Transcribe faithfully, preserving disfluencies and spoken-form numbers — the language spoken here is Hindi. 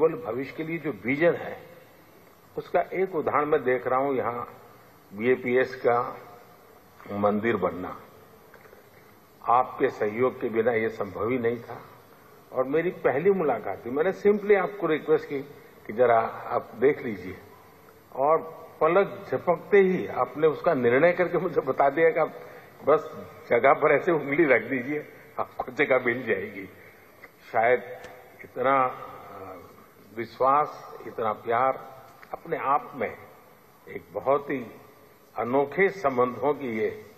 उज्जवल भविष्य के लिए जो विजन है, उसका एक उदाहरण मैं देख रहा हूं यहां बीएपीएस का मंदिर बनना। आपके सहयोग के बिना ये संभव ही नहीं था और मेरी पहली मुलाकात थी। मैंने सिंपली आपको रिक्वेस्ट की कि जरा आप देख लीजिए और पलक झपकते ही आपने उसका निर्णय करके मुझे बता दिया कि आप बस जगह पर ऐसे उंगली रख दीजिए, आपको जगह मिल जाएगी। शायद इतना विश्वास, इतना प्यार अपने आप में एक बहुत ही अनोखे संबंधों की ये